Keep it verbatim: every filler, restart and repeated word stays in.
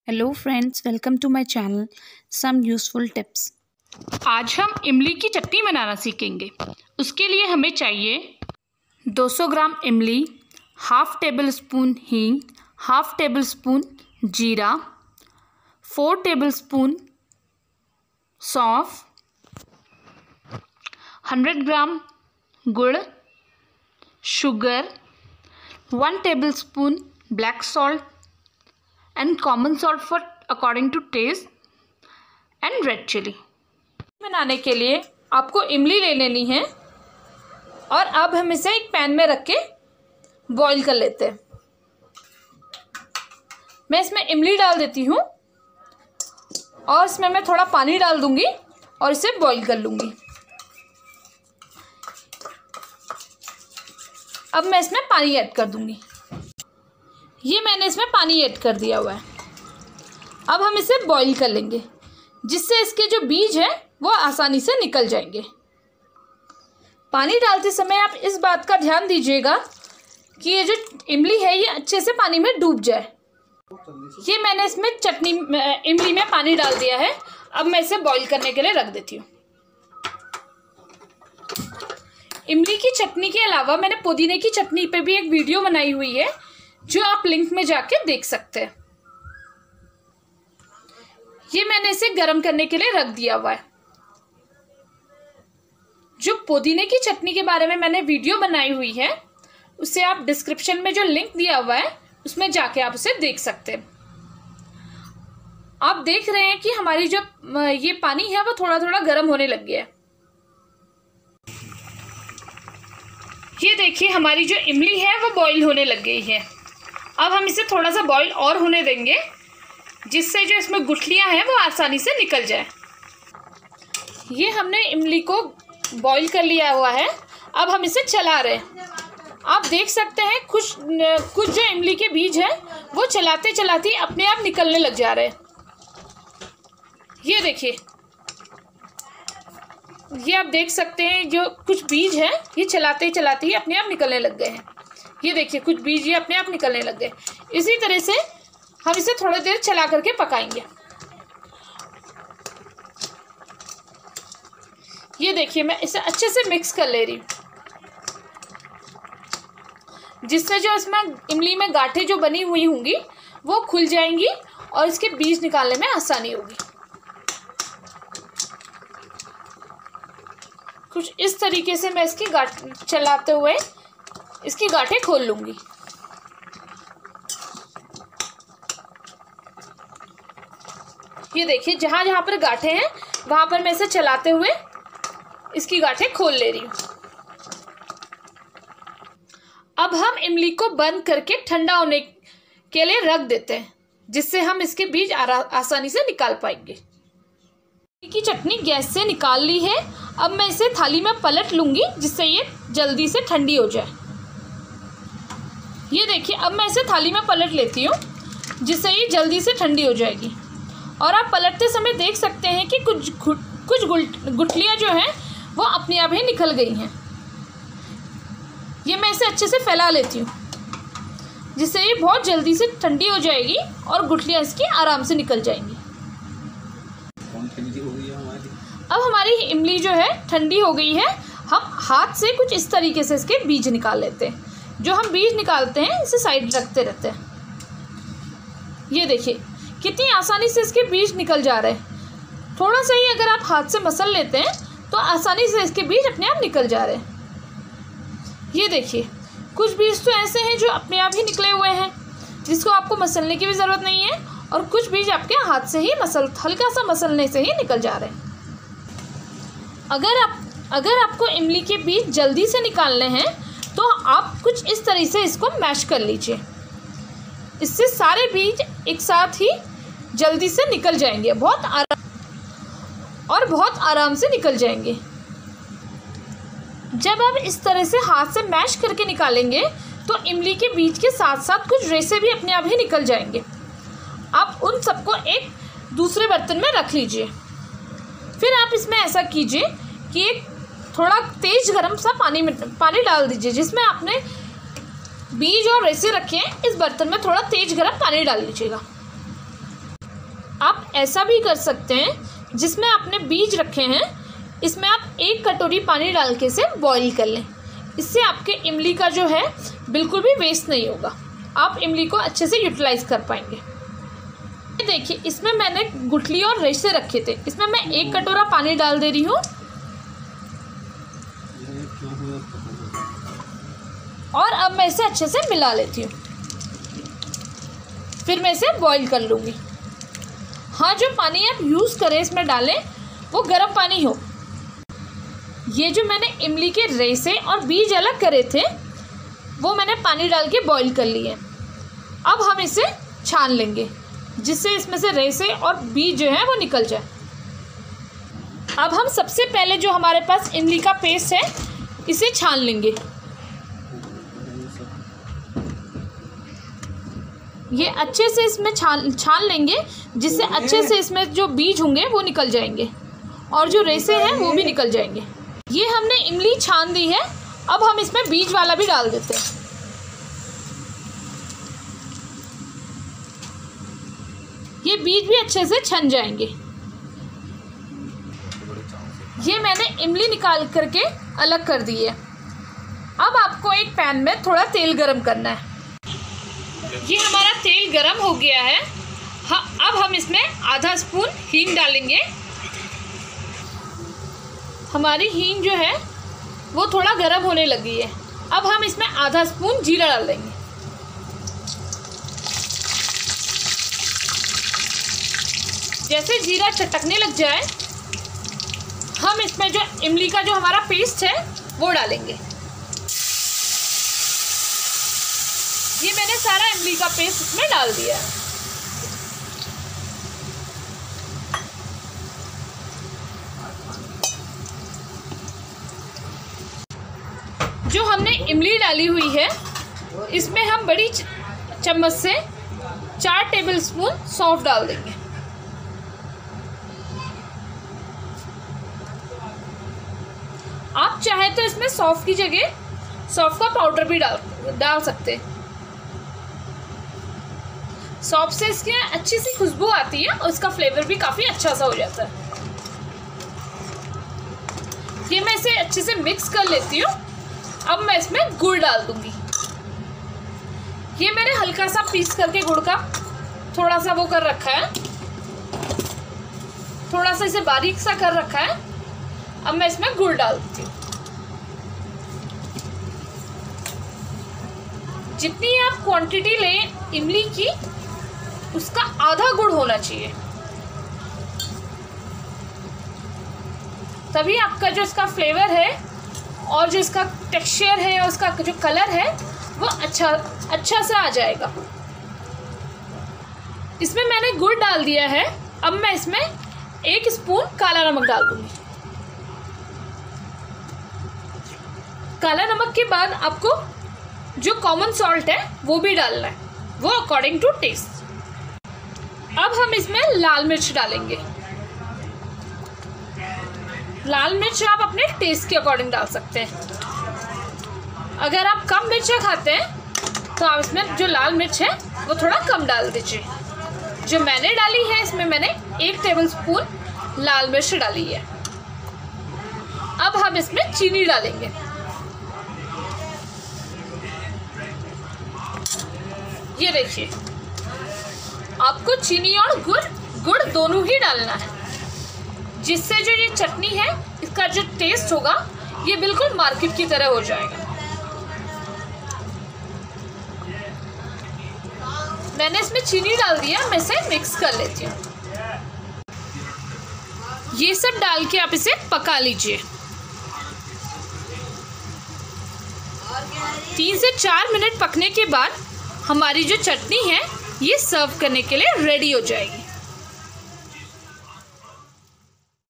Hello friends, welcome to my channel some useful tips. आज हम इमली की चटनी बनाना सीखेंगे। उसके लिए हमें चाहिए दो सौ ग्राम इमली, हाफ टेबल स्पून हींग, हाफ टेबल स्पून जीरा, फोर टेबल स्पून सौंफ, हंड्रेड ग्राम गुड़, sugar, one table spoon black salt and common salt for according to taste and red chili। बनाने के लिए आपको इमली ले लेनी है और अब हम इसे एक पैन में रख के बॉईल कर लेते हैं। मैं इसमें इमली डाल देती हूँ और इसमें मैं थोड़ा पानी डाल दूंगी और इसे बॉईल कर लूंगी। अब मैं इसमें पानी ऐड कर दूंगी। ये मैंने इसमें पानी ऐड कर दिया हुआ है। अब हम इसे बॉईल कर लेंगे जिससे इसके जो बीज हैं वो आसानी से निकल जाएंगे। पानी डालते समय आप इस बात का ध्यान दीजिएगा कि ये जो इमली है ये अच्छे से पानी में डूब जाए। ये मैंने इसमें चटनी इमली में पानी डाल दिया है। अब मैं इसे बॉईल करने के लिए रख देती हूँ। इमली की चटनी के अलावा मैंने पुदीने की चटनी पे भी एक वीडियो बनाई हुई है जो आप लिंक में जाके देख सकते हैं। ये मैंने इसे गर्म करने के लिए रख दिया हुआ है। जो पुदीने की चटनी के बारे में मैंने वीडियो बनाई हुई है उसे आप डिस्क्रिप्शन में जो लिंक दिया हुआ है उसमें जाके आप उसे देख सकते हैं। आप देख रहे हैं कि हमारी जो ये पानी है वो थोड़ा थोड़ा गर्म होने लग गया है। ये देखिए हमारी जो इमली है वो बॉईल होने लग गई है। अब हम इसे थोड़ा सा बॉईल और होने देंगे जिससे जो इसमें गुठलियां हैं वो आसानी से निकल जाए। ये हमने इमली को बॉईल कर लिया हुआ है। अब हम इसे चला रहे हैं। आप देख सकते हैं कुछ कुछ जो इमली के बीज हैं वो चलाते चलाते अपने आप निकलने लग जा रहे हैं। ये देखिए, ये आप देख सकते हैं जो कुछ बीज हैं ये चलाते चलाते ही अपने आप निकलने लग गए हैं। ये देखिए कुछ बीज ये अपने आप निकलने लग गए। इसी तरह से हम इसे थोड़ी देर चला करके पकाएंगे। ये देखिए मैं इसे अच्छे से मिक्स कर ले रही हूँ जिससे जो इसमें इमली में गांठें जो बनी हुई होंगी वो खुल जाएंगी और इसके बीज निकालने में आसानी होगी। कुछ इस तरीके से मैं इसकी गांठ चलाते हुए इसकी गांठें खोल लूंगी। ये देखिए जहां जहां पर गांठें हैं वहां पर मैं इसे चलाते हुए इसकी गांठें खोल ले रही हूं। अब हम इमली को बंद करके ठंडा होने के लिए रख देते हैं जिससे हम इसके बीज आसानी से निकाल पाएंगे। की चटनी गैस से निकाल ली है। अब मैं इसे थाली में पलट लूंगी जिससे ये जल्दी से ठंडी हो जाए। ये देखिए अब मैं इसे थाली में पलट लेती हूँ जिससे ये जल्दी से ठंडी हो जाएगी। और आप पलटते समय देख सकते हैं कि कुछ कुछ गुठलियाँ जो हैं वो अपने आप ही निकल गई हैं। ये मैं इसे अच्छे से फैला लेती हूँ जिससे ये बहुत जल्दी से ठंडी हो जाएगी और गुठलियाँ इसकी आराम से निकल जाएंगी। अब हमारी इमली जो है ठंडी हो गई है। हम हाथ से कुछ इस तरीके से इसके बीज निकाल लेते हैं। जो हम बीज निकालते हैं इसे साइड रखते रहते हैं। ये देखिए कितनी आसानी से इसके बीज निकल जा रहे हैं। थोड़ा सा ही अगर आप हाथ से मसल लेते हैं तो आसानी से इसके बीज अपने आप निकल जा रहे हैं। ये देखिए कुछ बीज तो ऐसे हैं जो अपने आप ही निकले हुए हैं जिसको आपको मसलने की भी ज़रूरत नहीं है और कुछ बीज आपके हाथ से ही मसल हल्का सा मसलने से ही निकल जा रहे हैं। अगर आप अगर आपको इमली के बीज जल्दी से निकालने हैं तो आप कुछ इस तरह से इसको मैश कर लीजिए। इससे सारे बीज एक साथ ही जल्दी से निकल जाएंगे बहुत आराम और बहुत आराम से निकल जाएंगे। जब आप इस तरह से हाथ से मैश करके निकालेंगे तो इमली के बीज के साथ साथ कुछ रेशे भी अपने आप ही निकल जाएंगे। आप उन सबको एक दूसरे बर्तन में रख लीजिए। फिर आप इसमें ऐसा कीजिए कि एक थोड़ा तेज गरम सा पानी में पानी डाल दीजिए जिसमें आपने बीज और रेसे रखे हैं। इस बर्तन में थोड़ा तेज गरम पानी डाल लीजिएगा। आप ऐसा भी कर सकते हैं, जिसमें आपने बीज रखे हैं इसमें आप एक कटोरी पानी डाल के इसे बॉईल कर लें। इससे आपके इमली का जो है बिल्कुल भी वेस्ट नहीं होगा, आप इमली को अच्छे से यूटिलाइज कर पाएंगे। देखिए इसमें मैंने गुठली और रेशे रखे थे, इसमें मैं एक कटोरा पानी डाल दे रही हूँ और अब मैं इसे अच्छे से मिला लेती हूँ, फिर मैं इसे बॉईल कर लूँगी। हाँ, जो पानी आप यूज़ करें इसमें डालें वो गर्म पानी हो। ये जो मैंने इमली के रेशे और बीज अलग करे थे वो मैंने पानी डाल के बॉईल कर लिए। अब हम इसे छान लेंगे जिससे इसमें से रेशे और बीज जो है वो निकल जाए। अब हम सबसे पहले जो हमारे पास इमली का पेस्ट है इसे छान लेंगे। ये अच्छे से इसमें छान छान लेंगे जिससे अच्छे से इसमें जो बीज होंगे वो निकल जाएंगे और जो रेशे हैं वो भी निकल जाएंगे। ये हमने इमली छान दी है, अब हम इसमें बीज वाला भी डाल देते हैं। ये बीज भी अच्छे से छन जाएंगे। ये मैंने इमली निकाल करके अलग कर दी है। अब आपको एक पैन में थोड़ा तेल गरम करना है। ये हमारा तेल गरम हो गया है। हाँ, अब हम इसमें आधा स्पून हींग डालेंगे। हमारी हींग जो है वो थोड़ा गरम होने लगी है। अब हम इसमें आधा स्पून जीरा डाल देंगे। जैसे जीरा चटकने लग जाए हम इसमें जो इमली का जो हमारा पेस्ट है वो डालेंगे। ये मैंने सारा इमली का पेस्ट इसमें डाल दिया है। जो हमने इमली डाली हुई है इसमें हम बड़ी चम्मच से चार टेबलस्पून सौंफ डाल देंगे। आप चाहे तो इसमें सौंफ की जगह सौंफ का पाउडर भी डाल डाल सकते हैं। सौंफ से इसकी अच्छी सी खुशबू आती है और इसका फ्लेवर भी काफ़ी अच्छा सा हो जाता है। ये मैं इसे अच्छे से मिक्स कर लेती हूँ। अब मैं इसमें गुड़ डाल दूंगी। ये मैंने हल्का सा पीस करके गुड़ का थोड़ा सा वो कर रखा है, थोड़ा सा इसे बारीक सा कर रखा है। अब मैं इसमें गुड़ डाल देती हूँ। जितनी आप क्वांटिटी लें इमली की उसका आधा गुड़ होना चाहिए, तभी आपका जो इसका फ्लेवर है और जो इसका टेक्सचर है और उसका जो कलर है वो अच्छा अच्छा सा आ जाएगा। इसमें मैंने गुड़ डाल दिया है। अब मैं इसमें एक स्पून काला नमक डाल दूंगी। काला नमक के बाद आपको जो कॉमन सॉल्ट है वो भी डालना है, वो अकॉर्डिंग टू टेस्ट। अब हम इसमें लाल मिर्च डालेंगे। लाल मिर्च आप अपने टेस्ट के अकॉर्डिंग डाल सकते हैं। अगर आप कम मिर्चा खाते हैं तो आप इसमें जो लाल मिर्च है वो थोड़ा कम डाल दीजिए। जो मैंने डाली है इसमें मैंने एक टेबलस्पून लाल मिर्च डाली है। अब हम इसमें चीनी डालेंगे। ये देखिए, आपको चीनी और गुड़ गुड़ दोनों ही डालना है, जिससे जो ये चटनी है इसका जो टेस्ट होगा ये बिल्कुल मार्केट की तरह हो जाएगा। मैंने इसमें चीनी डाल दिया, मैं इसे मिक्स कर लेती हूँ। ये सब डाल के आप इसे पका लीजिए। तीन से चार मिनट पकने के बाद हमारी जो चटनी है ये सर्व करने के लिए रेडी हो जाएगी।